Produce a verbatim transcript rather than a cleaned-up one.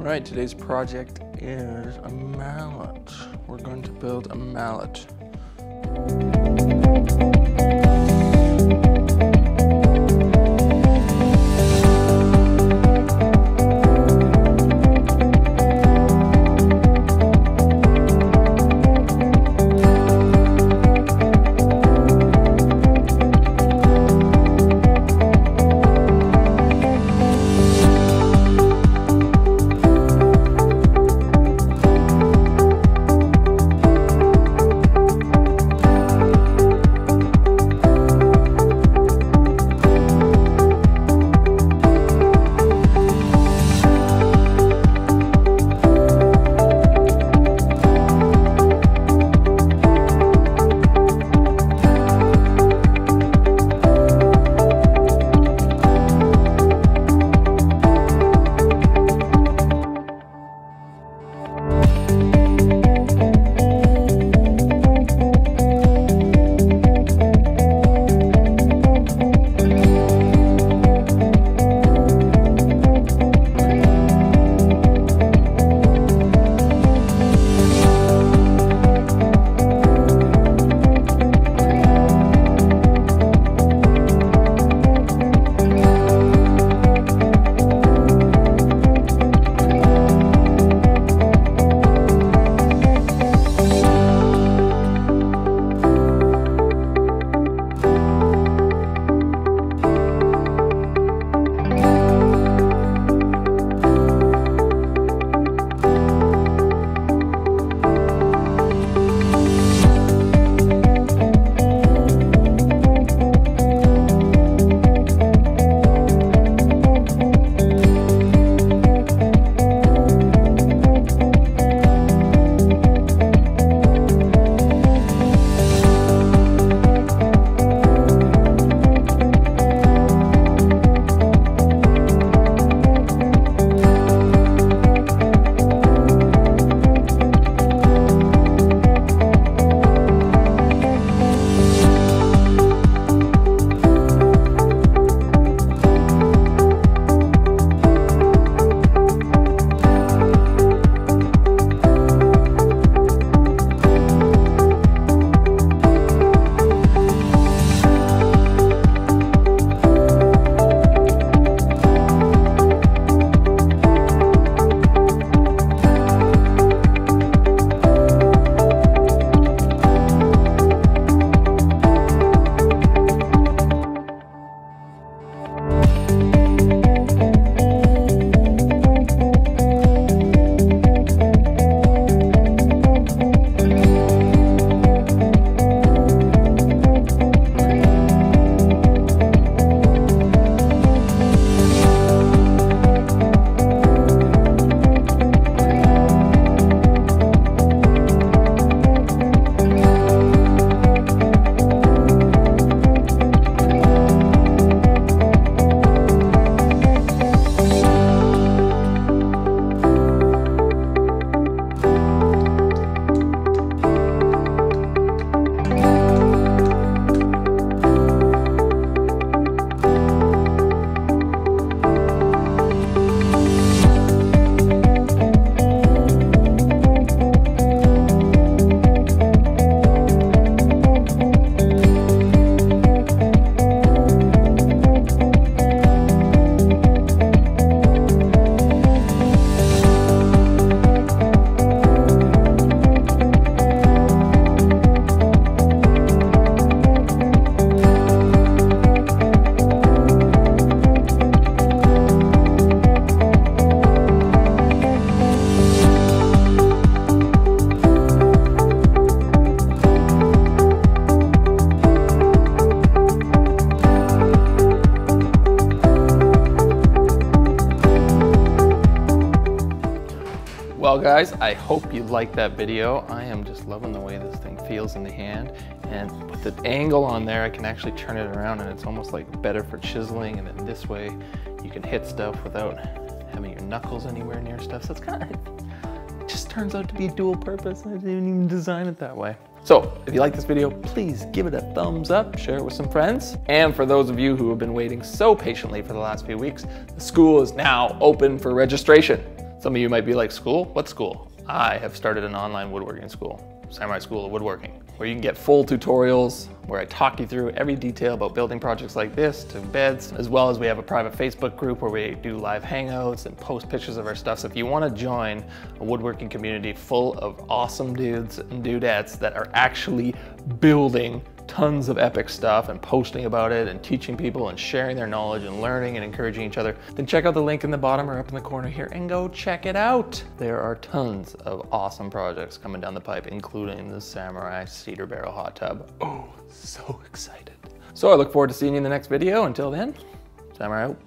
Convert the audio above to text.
Alright, today's project is a mallet. We're going to build a mallet. Well guys, I hope you liked that video. I am just loving the way this thing feels in the hand, and with the angle on there I can actually turn it around and it's almost like better for chiseling, and then this way you can hit stuff without having your knuckles anywhere near stuff. So it's kind of, it just turns out to be dual purpose. I didn't even design it that way. So if you like this video, please give it a thumbs up, share it with some friends. And for those of you who have been waiting so patiently for the last few weeks, the school is now open for registration. Some of you might be like, school? What school? I have started an online woodworking school, Samurai School of Woodworking, where you can get full tutorials, where I talk you through every detail about building projects like this, to beds, as well as we have a private Facebook group where we do live hangouts and post pictures of our stuff. So if you want to join a woodworking community full of awesome dudes and dudettes that are actually building tons of epic stuff and posting about it and teaching people and sharing their knowledge and learning and encouraging each other, then check out the link in the bottom or up in the corner here and go check it out. There are tons of awesome projects coming down the pipe, including the Samurai Cedar Barrel Hot Tub. Oh, so excited. So I look forward to seeing you in the next video. Until then, Samurai out.